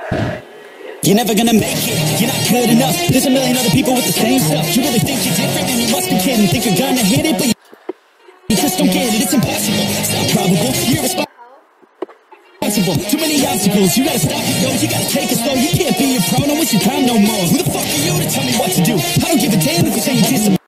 You're never gonna make it, you're not good enough. There's a million other people with the same stuff. You really think you're different, and you must be kidding. Think you're gonna hit it, but you just don't get it. It's impossible, it's not probable. You're irresponsible. Too many obstacles, you gotta stop it, yo. You gotta take it slow, you can't be a pro. Don't waste your time no more. Who the fuck are you to tell me what to do? I don't give a damn if you say you disagree.